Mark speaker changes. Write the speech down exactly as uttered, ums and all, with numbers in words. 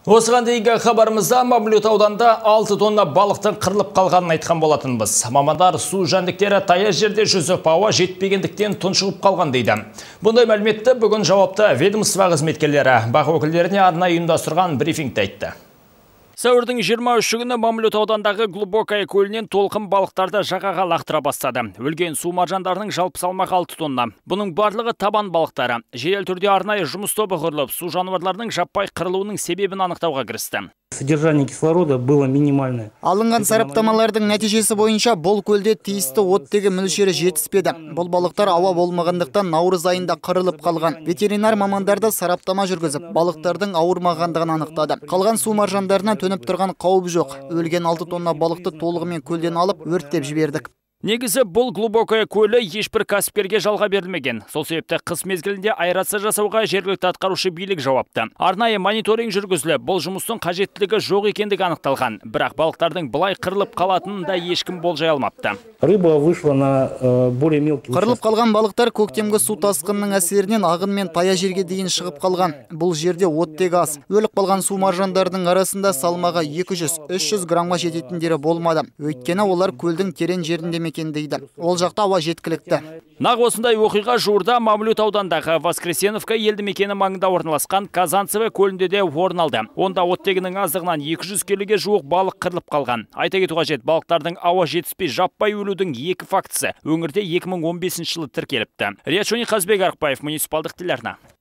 Speaker 1: Осыған дейінгі хабарымызда Мамлют ауданында алты тонна балықтың қырылып қалғанын айтқан болатынбыз. Мамандар су жәндіктері таяз жерде жүзіп ауа жетпегендіктен тұншығып қалған дейді. Бұндай мәліметті бүгін жауапты ведомство қызметкерлері бақ өкілдеріне арнайы ұйымдастырған брифингте айтты. Сәуірдің жиырма үші күні Мамлют аудандағы Глубокое көлінен толқын балықтарды жағаға лақтыра бастады. Өлген су маржандарының жалпы салмағы алты тонна. Бұның барлығы табан балықтары. Жедел түрде арнайы жұмыс тобы құрылып, су жануарларының жаппай қырылуының себебін анықтауға кірісті.
Speaker 2: Содержание кислорода было минимальное.
Speaker 3: Алынған сараптамалардың нәтижесі бойынша бұл көлде тиісті оттегі мөлшері жетіспеді. Бұл балықтар ауа болмағандықтан наурыз айында қырылып қалған. Ветеринар мамандарды сараптама жүргізіп, балықтардың ауырмағандығын анықтады. Қалған су маржандарына төніп тұрған қауіп жоқ. Өлген алты тонна балықты толығымен көлден алып, өрттеп жібердік.
Speaker 1: Негізі бұл Глубокое көлі ешбір кәсіпкерге жалға берілмеген. Сол себепті қыс мезгілінде аэрация жасауға жергілікті атқарушы билік жауапты. Арнайы мониторинг жүргізіліп, бұл жұмыстың қажеттілігі жоқ екендігі анықталған. Бірақ балықтардың бұлай қырылып қалатынын да ешкім болжай алмапты.
Speaker 2: Рыба вышла на более мелкий.
Speaker 3: Қырылып қалған балықтар көктемгі су тасқынының әсерінен ағын мен тая жерге дейін шығып қалған. Бұл жерде оттегі аз. Өліп қалған су маржандарының арасында салмағы екі жүз үш жүз граммға жететіндері болмады. Өйткені олар көлдің терең жерінде мекендейді. Ол жақта ауа жеткілікті.
Speaker 1: Нақ осындай оқиға жуырда Мамлют аудандағы Воскресеновка елді мекені маңында орналасқан Казанцево көлінде де орын алды. Онда оттегінің аздығынан екі жүз келіге жуық балық қырылып қалған. Айта кету қажет, балықтардың ауа жетіспей жаппай өлудің екі фактісі өңірде екі мың он бесінші жылы тіркеліпті. Риат Шони, Қазбек Арықбаев, муниципалдық телеарна.